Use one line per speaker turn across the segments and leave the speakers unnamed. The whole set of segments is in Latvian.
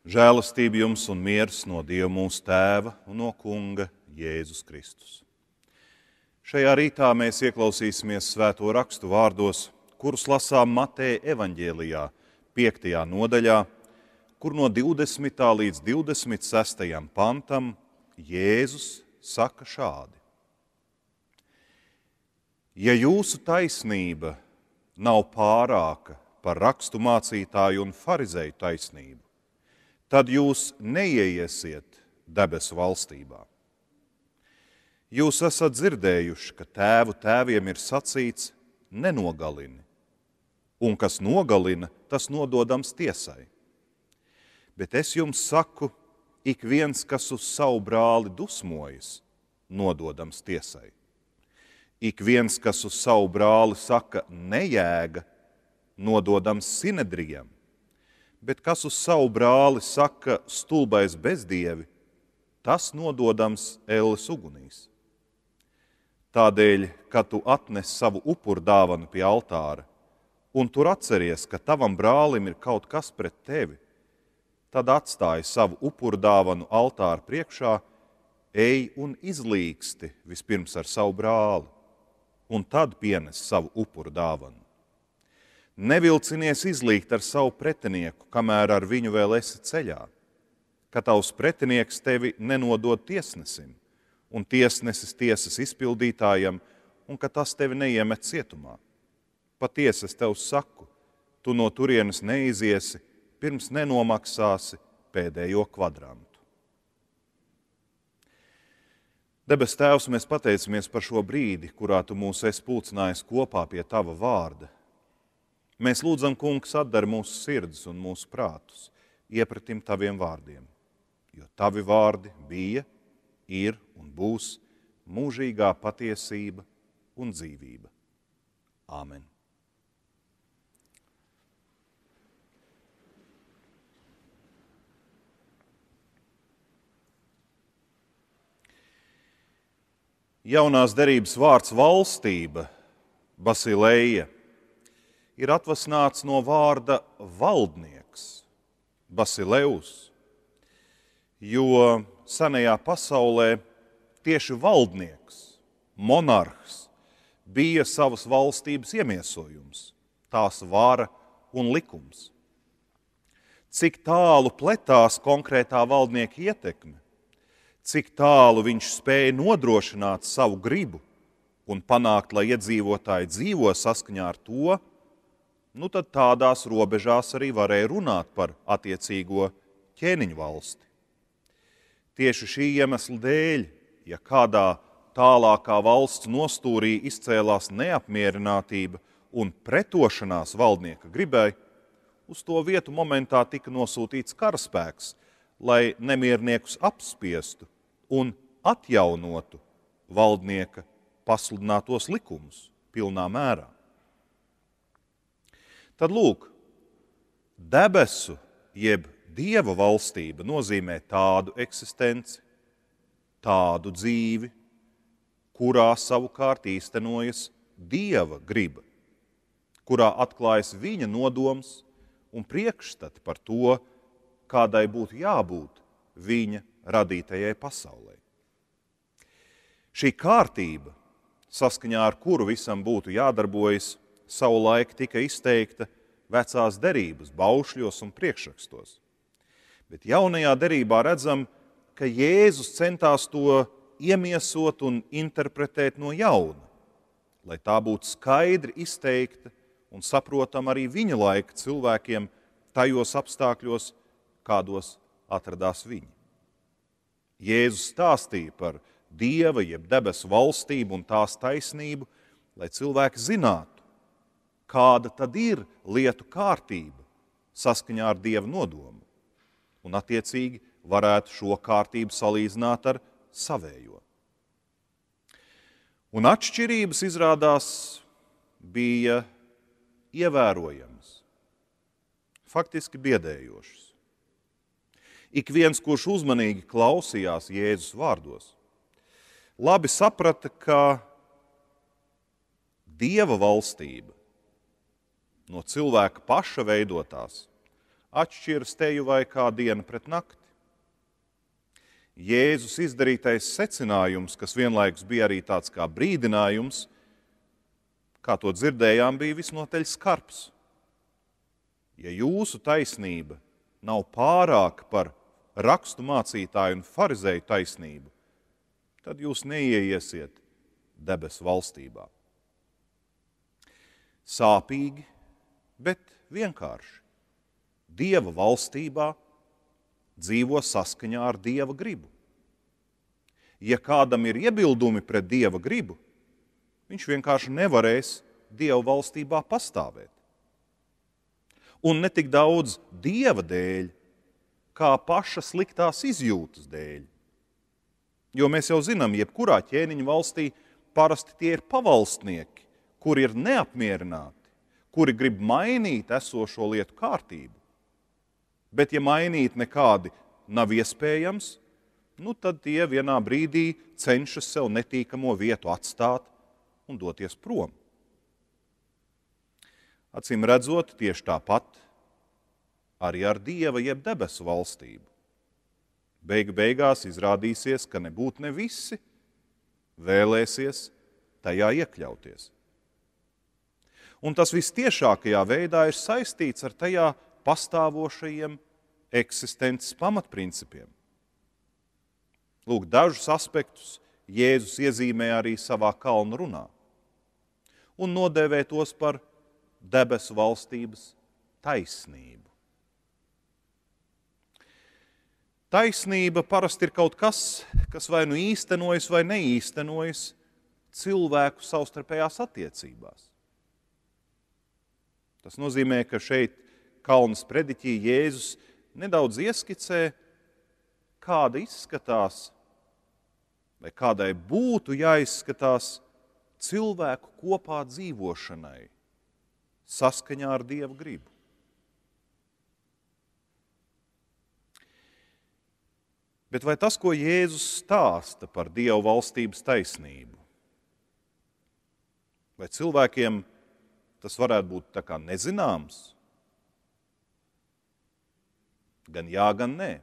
Žēlastība jums un miers no Dieva mūsu Tēva un no Kunga Jēzus Kristus. Šajā rītā mēs ieklausīsimies svēto rakstu vārdos, kurus lasām Mateja evaņģēlijā, 5. nodaļā, kur no 20. līdz 26. pantam Jēzus saka šādi. Ja jūsu taisnība nav pārāka par rakstu mācītāju un farizeju taisnību, tad jūs neieiesiet debesu valstībā. Jūs esat dzirdējuši, ka tēvu tēviem ir sacīts nenogalini, un kas nogalina, tas nododams tiesai. Bet es jums saku, ik viens, kas uz savu brāli dusmojas, nododams tiesai. Ik viens, kas uz savu brāli saka nejēga, nododams sinedrijam. Bet kas uz savu brāli saka stulbais bezdievi, tas nododams elles ugunīs. Tādēļ, kad tu atnes savu upurdāvanu pie altāra, un tur atceries, ka tavam brālim ir kaut kas pret tevi, tad atstāj savu upurdāvanu altāra priekšā, ej un izlīgsti vispirms ar savu brāli, un tad pienes savu upurdāvanu. Nevilcinies izlīgt ar savu pretinieku, kamēr ar viņu vēl esi ceļā, ka tavs pretinieks tevi nenodod tiesnesim, un tiesnesis tiesas izpildītājam, un ka tas tevi neiemet cietumā. Patiesi es tev saku, tu no turienes neiziesi, pirms nenomaksāsi pēdējo kvadrantu. Debes Tēvs, mēs pateicamies par šo brīdi, kurā tu mūs esi pulcinājis kopā pie tava vārda. Mēs lūdzam, Kungs, atdari mūsu sirdis un mūsu prātus iepratim taviem vārdiem, jo tavi vārdi bija, ir un būs mūžīgā patiesība un dzīvība. Āmen. Jaunās derības vārds valstība, basileja, ir atvasināts no vārda valdnieks, basileus, jo senajā pasaulē tieši valdnieks, monarhs, bija savas valstības iemiesojums, tās vara un likums. Cik tālu pletās konkrētā valdnieka ietekme, cik tālu viņš spēja nodrošināt savu gribu un panākt, lai iedzīvotāji dzīvo saskaņā ar to, tad tādās robežās arī varēja runāt par attiecīgo ķēniņu valsti. Tieši šī iemesla dēļ, ja kādā tālākā valsts nostūrī izcēlās neapmierinātība un pretošanās valdnieka gribai, uz to vietu momentā tika nosūtīts karaspēks, lai nemierniekus apspiestu un atjaunotu valdnieka pasludinātos likumus pilnā mērā. Tad lūk, debesu jeb Dieva valstība nozīmē tādu eksistenci, tādu dzīvi, kurā savukārt īstenojas Dieva griba, kurā atklājas viņa nodoms un priekšstati par to, kādai būtu jābūt viņa radītajai pasaulē. Šī kārtība, saskaņā ar kuru visam būtu jādarbojas, savulaik tika izteikta vecās derības baušļos un priekšrakstos. Bet jaunajā derībā redzam, ka Jēzus centās to iemiesot un interpretēt no jauna, lai tā būtu skaidri izteikta un saprotama arī viņa laika cilvēkiem tajos apstākļos, kādos atradās viņi. Jēzus stāstīja par Dieva jeb debesu valstību un tās taisnību, lai cilvēki zinātu, kāda tad ir lietu kārtība saskaņā ar Dieva nodomu, un attiecīgi varētu šo kārtību salīdzināt ar savējo. Un atšķirības izrādās bija ievērojamas, faktiski biedējošas. Ik viens, kurš uzmanīgi klausījās Jēzus vārdos, labi saprata, ka Dieva valstība no cilvēka paša veidotās atšķiras teju vai kā diena pret nakti. Jēzus izdarītais secinājums, kas vienlaikus bija arī tāds kā brīdinājums, kā to dzirdējām, bija visnotaļ skarbs. Ja jūsu taisnība nav pārāka par rakstu mācītāju un farizēju taisnību, tad jūs neieiesiet debesu valstībā. Sāpīgi, bet vienkārši. Dieva valstībā dzīvo saskaņā ar Dieva gribu. Ja kādam ir iebildumi pret Dieva gribu, viņš vienkārši nevarēs Dieva valstībā pastāvēt. Un ne tik daudz Dieva dēļ, kā paša sliktās izjūtas dēļ. Jo mēs jau zinām, jebkurā ķēniņa valstī parasti tie ir pavalstnieki, kuri ir neapmierināti, kuri grib mainīt esošo lietu kārtību. Bet ja mainīt nekādi nav iespējams, tad tie vienā brīdī cenšas sev netīkamo vietu atstāt un doties prom. Acīm redzot, tieši tāpat arī ar Dieva jeb debesu valstību. Beigu beigās izrādīsies, ka nebūt ne visi vēlēsies tajā iekļauties. Un tas vistiešākajā veidā ir saistīts ar tajā pastāvošajiem eksistences pamatprincipiem. Lūk, dažus aspektus Jēzus iezīmē arī savā kalnu runā un nodēvē tos par debesu valstības taisnību. Taisnība parasti ir kaut kas, kas vai nu īstenojas vai neīstenojas cilvēku savstarpējās attiecībās. Tas nozīmē, ka šeit kalnas prediķī Jēzus nedaudz ieskicē, kāda izskatās, vai kādai būtu jāizskatās cilvēku kopā dzīvošanai saskaņā ar Dieva gribu. Bet vai tas, ko Jēzus stāsta par Dieva valstības taisnību, vai cilvēkiem tas varētu būt tā kā nezināms? Gan jā, gan nē.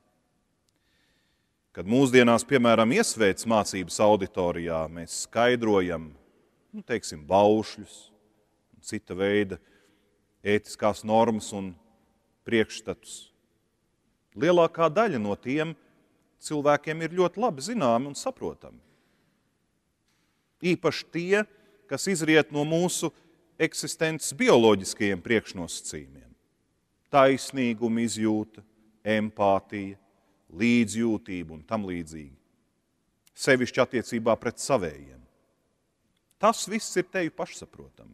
Kad mūsdienās, piemēram, iesvētas mācības auditorijā, mēs skaidrojam, teiksim, baušļus, cita veida ētiskās normas un priekšstatus. Lielākā daļa no tiem cilvēkiem ir ļoti labi zināmi un saprotami. Īpaši tie, kas izriet no mūsu eksistences bioloģiskajiem priekšnosacījumiem. Taisnīguma izjūta, empātija, līdzjūtība un tam līdzīgi. Sevišķi attiecībā pret savējiem. Tas viss ir teju pašsaprotami.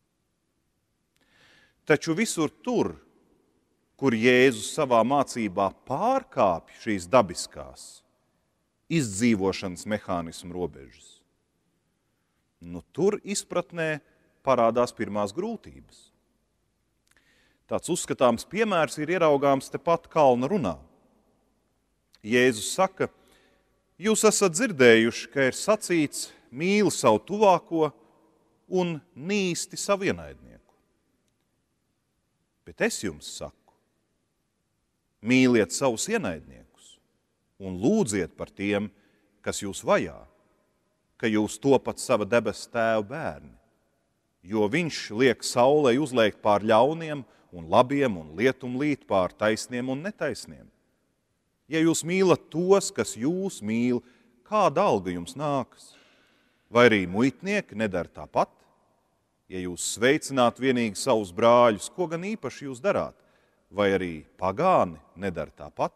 Taču visur tur, kur Jēzus savā mācībā pārkāpj šīs dabiskās izdzīvošanas mehānismu robežas, tur izpratnē parādās pirmās grūtības. Tāds uzskatāms piemērs ir ieraugāms tepat kalna runā. Jēzus saka, jūs esat dzirdējuši, ka ir sacīts mīli savu tuvāko un nīsti savu ienaidnieku. Bet es jums saku, mīliet savus ienaidniekus un lūdziet par tiem, kas jūs vajā, ka jūs topat sava debesu tēva bērni, jo viņš liek saulei uzliekt pār ļauniem un labiem un lietum līt pār taisniem un netaisniem. Ja jūs mīlat tos, kas jūs mīl, kāda alga jums nākas? Vai arī muitnieki nedara tāpat? Ja jūs sveicināt vienīgi savus brāļus, ko gan īpaši jūs darāt? Vai arī pagāni nedara tāpat?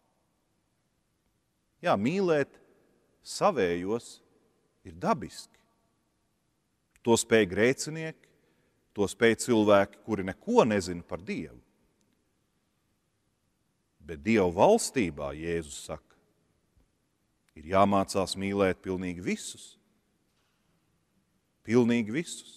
Jā, mīlēt savējos ir dabiski. To spēj grēcinieki, to spēj cilvēki, kuri neko nezina par Dievu. Bet Dieva valstībā, Jēzus saka, ir jāmācās mīlēt pilnīgi visus. Pilnīgi visus.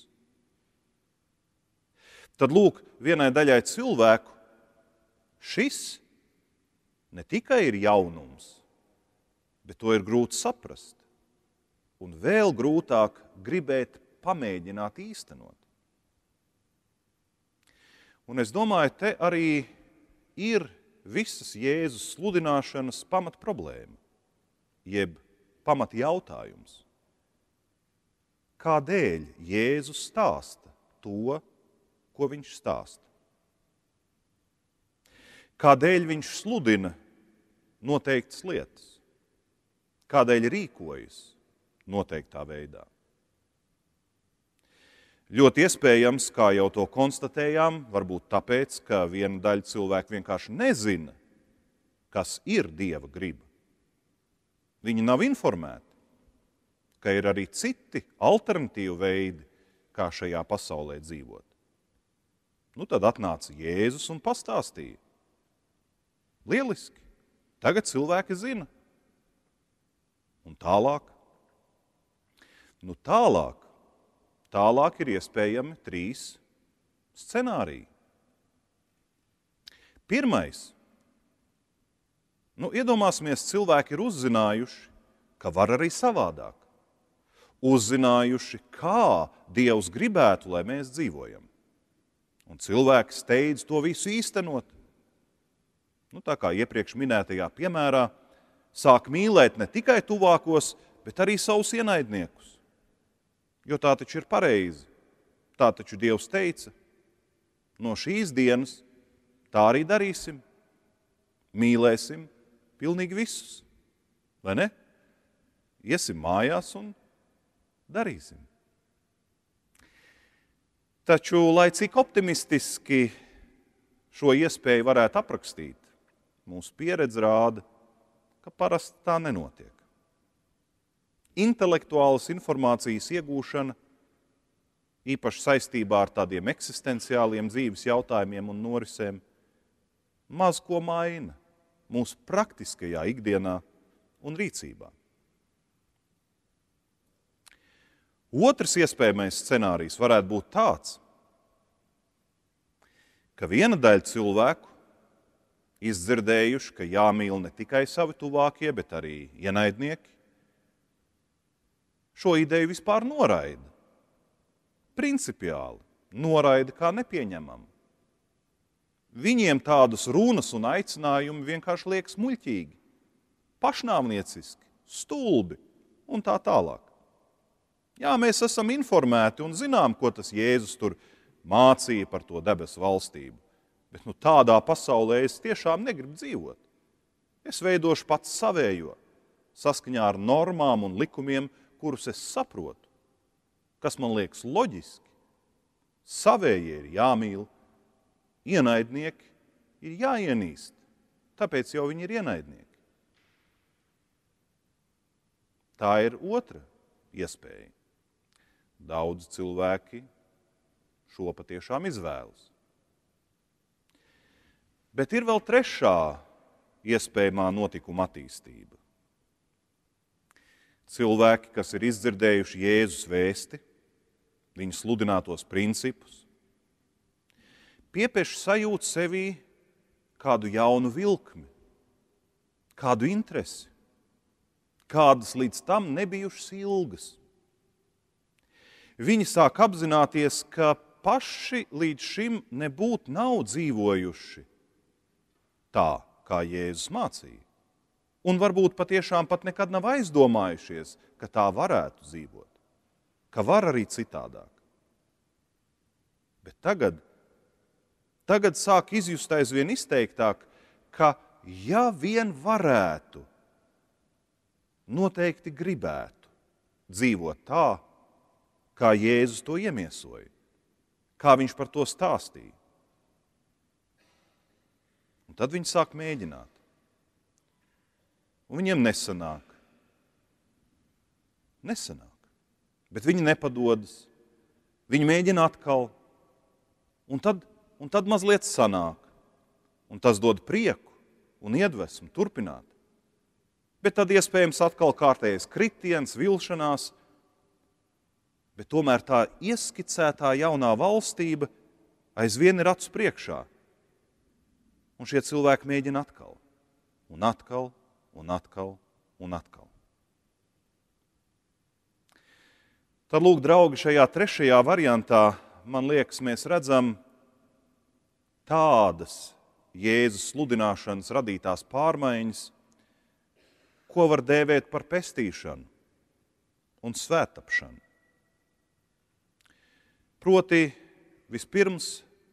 Tad lūk, vienai daļai cilvēku šis ne tikai ir jaunums, bet to ir grūti saprast. Un vēl grūtāk gribēt pamēģināt īstenot. Un es domāju, te arī ir visas Jēzus sludināšanas pamat problēma, jeb pamat jautājums. Kādēļ Jēzus stāsta to, ko viņš stāsta? Kādēļ viņš sludina noteiktas lietas? Kādēļ rīkojas noteiktā veidā? Ļoti iespējams, kā jau to konstatējām, varbūt tāpēc, ka viena daļa cilvēku vienkārši nezina, kas ir Dieva griba. Viņi nav informēti, ka ir arī citi alternatīvi veidi, kā šajā pasaulē dzīvot. Nu, tad atnāca Jēzus un pastāstīja. Lieliski! Tagad cilvēki zina. Un tālāk? Nu, tālāk ir iespējami 3 scenāriji. Pirmais. Iedomāsimies, cilvēki ir uzzinājuši, ka var arī savādāk. Uzzinājuši, kā Dievs gribētu, lai mēs dzīvojam. Un cilvēki steidz to visu īstenot. Tā kā iepriekš minētajā piemērā, sāk mīlēt ne tikai tuvākos, bet arī savus ienaidniekus. Jo tā taču ir pareizi. Tā taču Dievs teica, no šīs dienas tā arī darīsim. Mīlēsim pilnīgi visus. Vai ne? Iesim mājās un darīsim. Taču, lai cik optimistiski šo iespēju varētu aprakstīt, mūsu pieredze rāda, ka parasti tā nenotiek. Intelektuālas informācijas iegūšana, īpaši saistībā ar tādiem eksistenciāliem dzīves jautājumiem un norisēm, maz ko maina mūsu praktiskajā ikdienā un rīcībā. Otrs iespējamais scenārijs varētu būt tāds, ka viena daļa cilvēku izdzirdējuši, ka jāmīl ne tikai savi tuvākie, bet arī ienaidnieki, šo ideju vispār noraida. Principiāli noraida kā nepieņemamu. Viņiem tādas runas un aicinājumi vienkārši liekas muļķīgi, pašnāvnieciski, stulbi un tā tālāk. Jā, mēs esam informēti un zinām, ko tas Jēzus tur mācīja par to debesu valstību. Bet tādā pasaulē es tiešām negribu dzīvot. Es veidošu pats savējo, saskaņā ar normām un likumiem, kurus es saprotu, kas man liekas loģiski. Savējie ir jāmīl, ienaidnieki ir jāienīst, tāpēc jau viņi ir ienaidnieki. Tā ir otra iespēja. Daudz cilvēki šo patiešām izvēlas. Bet ir vēl trešā iespējamā notikuma attīstība. Cilvēki, kas ir izdzirdējuši Jēzus vēsti, viņa sludinātos principus, piepieši sajūt sevī kādu jaunu vilkmi, kādu interesi, kādas līdz tam nebijušas ilgas. Viņi sāk apzināties, ka paši līdz šim nebūtu nav dzīvojuši tā, kā Jēzus mācīja. Un varbūt patiešām pat nekad nav aizdomājušies, ka tā varētu dzīvot, ka var arī citādāk. Bet tagad sāk izjust aizvien izteiktāk, ka ja vien varētu, noteikti gribētu dzīvot tā, kā Jēzus to iemiesoja, kā viņš par to stāstīja. Un tad viņi sāk mēģināt. Un viņiem nesanāk. Bet viņi nepadodas. Viņi mēģina atkal. Un tad mazliet sanāk. Un tas dod prieku un iedvesmu turpināt. Bet tad iespējams atkal kārtējais kritiens, vilšanās. Bet tomēr tā ieskicētā jaunā valstība aizvien ir acu priekšā. Un šie cilvēki mēģina atkal, un atkal, un atkal, un atkal. Tad, lūk, draugi, šajā trešajā variantā, man liekas, mēs redzam tādas Jēzus sludināšanas radītās pārmaiņas, ko var dēvēt par pestīšanu un svētapšanu. Proti, vispirms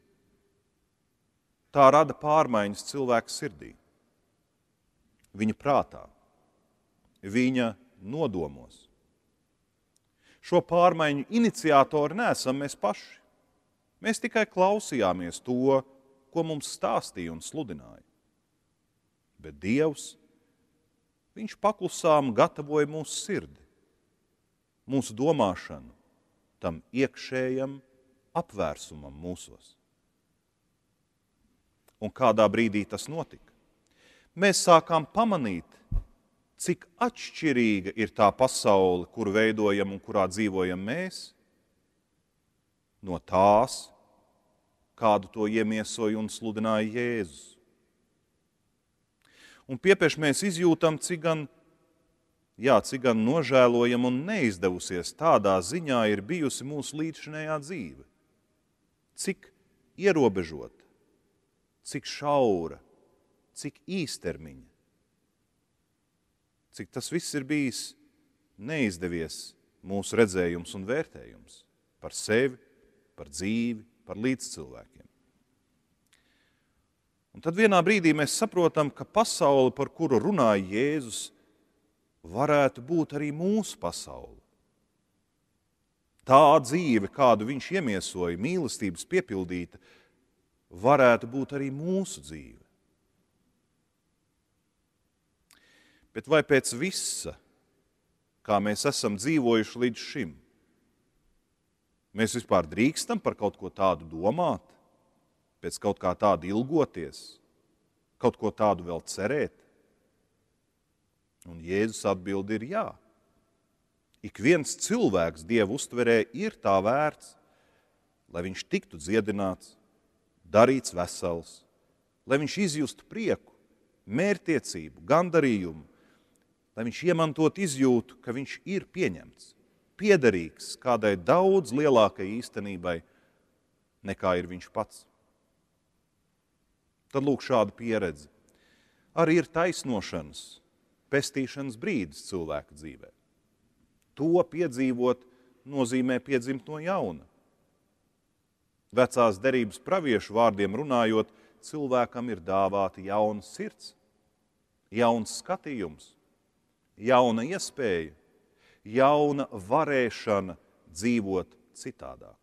tā rada pārmaiņas cilvēka sirdī, viņa prātā, viņa nodomos. Šo pārmaiņu iniciatori neesam mēs paši. Mēs tikai klausījāmies to, ko mums stāstīja un sludināja. Bet Dievs, viņš paklusām gatavoja mūsu sirdi, mūsu domāšanu, tam iekšējam apvērsumam mūsos. Un kādā brīdī tas notika? Mēs sākām pamanīt, cik atšķirīga ir tā pasaule, kuru veidojam un kurā dzīvojam mēs, no tās, kādu to iemiesoja un sludināja Jēzus. Un piepieši mēs izjūtam, cik gan nožēlojam un neizdevusies tādā ziņā ir bijusi mūsu līdzšinējā dzīve. Cik ierobežota, cik šaura, cik īstermiņa. Cik tas viss ir bijis neizdevies mūsu redzējums un vērtējums par sevi, par dzīvi, par līdzcilvēkiem. Un tad vienā brīdī mēs saprotam, ka pasaule, par kuru runāja Jēzus, varētu būt arī mūsu pasaule. Tā dzīve, kādu viņš iemiesoja, mīlestības piepildīta, varētu būt arī mūsu dzīve. Bet vai pēc visa, kā mēs esam dzīvojuši līdz šim, mēs vispār drīkstam par kaut ko tādu domāt, pēc kaut kā tādu ilgoties, kaut ko tādu vēl cerēt? Un Jēzus atbild ir jā. Ik viens cilvēks Dievu uztverē ir tā vērts, lai viņš tiktu dziedināts, darīts vesels, lai viņš izjustu prieku, mērķtiecību, gandarījumu, lai viņš iemantot izjūtu, ka viņš ir pieņemts, piederīgs kādai daudz lielākai īstenībai, nekā ir viņš pats. Tad lūk šāda pieredze. Arī ir taisnošanas, pestīšanas brīdis cilvēka dzīvē. To piedzīvot nozīmē piedzimt no jauna. Vecās derības praviešu vārdiem runājot, cilvēkam ir dāvāta jauna sirds, jauns skatījums, jauna iespēja, jauna varēšana dzīvot citādāk.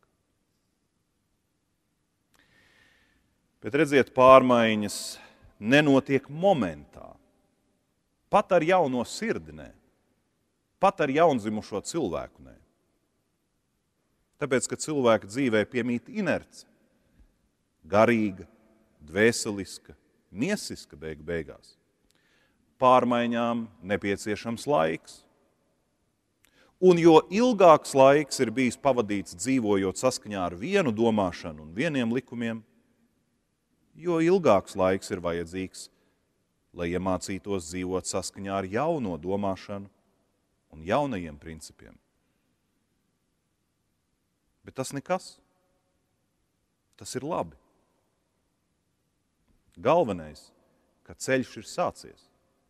Bet redziet, pārmaiņas nenotiek momentā. Pat ar jauno sirdi nē. Pat ar jaundzimušo cilvēku nē. Tāpēc, ka cilvēka dzīvē piemīt inerce, garīga, dvēseliska, miesiska beigās. Pārmaiņām nepieciešams laiks. Un jo ilgāks laiks ir bijis pavadīts dzīvojot saskaņā ar vienu domāšanu un vieniem likumiem, jo ilgāks laiks ir vajadzīgs, lai iemācītos dzīvot saskaņā ar jauno domāšanu un jaunajiem principiem. Bet tas nekas. Tas ir labi. Galvenais, ka ceļš ir sācies.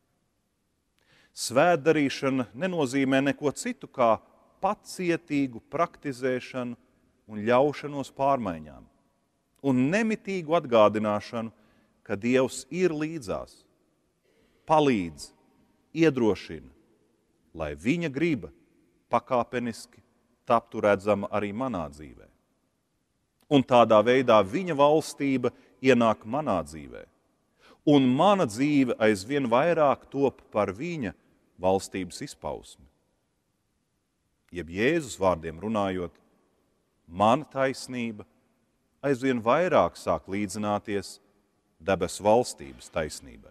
Svētdarīšana nenozīmē neko citu kā pacietīgu praktizēšanu un ļaušanos pārmaiņām un nemitīgu atgādināšanu, ka Dievs ir līdzās, palīdz, iedrošina, lai viņa griba pakāpeniski taptu redzama arī manā dzīvē. Un tādā veidā viņa valstība ienāk manā dzīvē. Un mana dzīve aizvien vairāk top par viņa valstības izpausmi. Jeb Jēzus vārdiem runājot, mana taisnība aizvien vairāk sāk līdzināties debesu valstības taisnībai.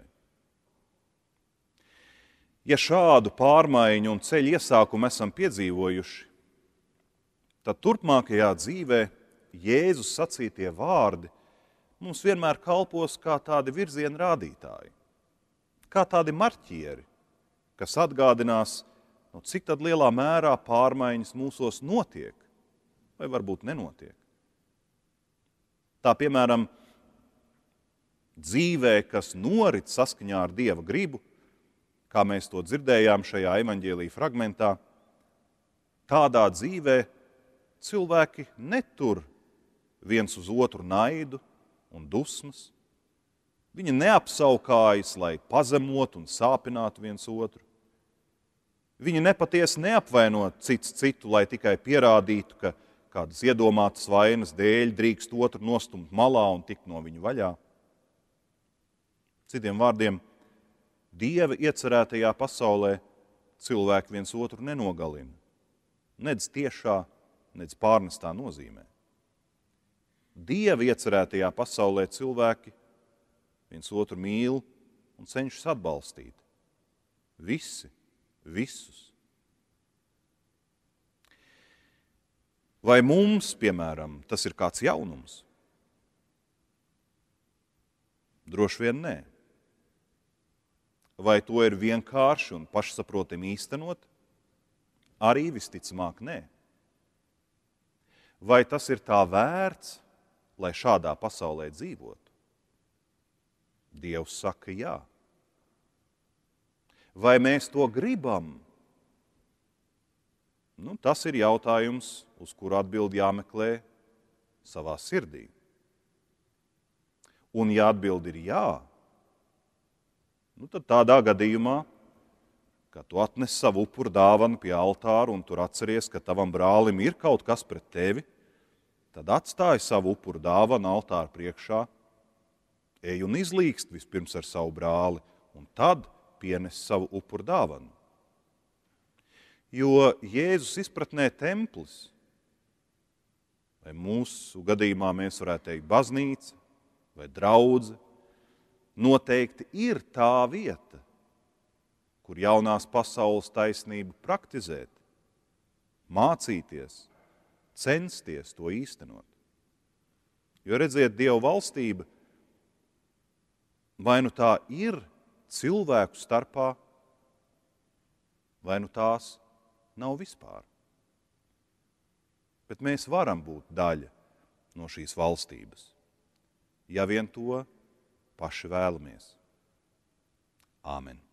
Ja šādu pārmaiņu un ceļu iesākumu esam piedzīvojuši, tad turpmākajā dzīvē Jēzus sacītie vārdi mums vienmēr kalpos kā tādi virziena rādītāji, kā tādi marķieri, kas atgādinās, cik tad lielā mērā pārmaiņas mūsos notiek, vai varbūt nenotiek. Tā, piemēram, dzīvē, kas norit saskaņā ar Dieva gribu, kā mēs to dzirdējām šajā evaņģēlija fragmentā, tādā dzīvē cilvēki netur viens uz otru naidu un dusmas. Viņi neapsaukājas, lai pazemotu un sāpinātu viens otru. Viņi nepatiesi neapvaino cits citu, lai tikai pierādītu, ka kādas iedomātas vainas dēļ drīkst otru nostumt malā un tikt no viņu vaļā. Citiem vārdiem, Dieva iecerētajā pasaulē cilvēki viens otru nenogalina, nedz tiešā, nedz pārnestā nozīmē. Dieva iecerētajā pasaulē cilvēki viens otru mīl un cenšas atbalstīt. Visi, visus. Vai mums, piemēram, tas ir kāds jaunums? Droši vien nē. Vai to ir vienkārši un pašsaprotami īstenot? Arī visticamāk nē. Vai tas ir tā vērts, lai šādā pasaulē dzīvotu? Dievs saka jā. Vai mēs to gribam? Tas ir jautājums, uz kuru atbildi jāmeklē savā sirdī. Un ja atbildi ir jā, tad tādā gadījumā, kad tu atnes savu upuru dāvanu pie altāra un tur atceries, ka tavam brālim ir kaut kas pret tevi, tad atstāj savu upuru dāvanu altāra priekšā, ej un izlīgst vispirms ar savu brāli, un tad pienes savu upuru dāvanu. Jo Jēzus izpratnē templis, vai mūsu gadījumā mēs varētu teikt baznīca vai draudze, noteikti ir tā vieta, kur jaunās pasaules taisnību praktizēt, mācīties, censties to īstenot. Jo redziet, Dieva valstība, vai nu tā ir cilvēku starpā, vai nu tās nav vispār. Bet mēs varam būt daļa no šīs valstības, ja vien to paši vēlamies. Āmen.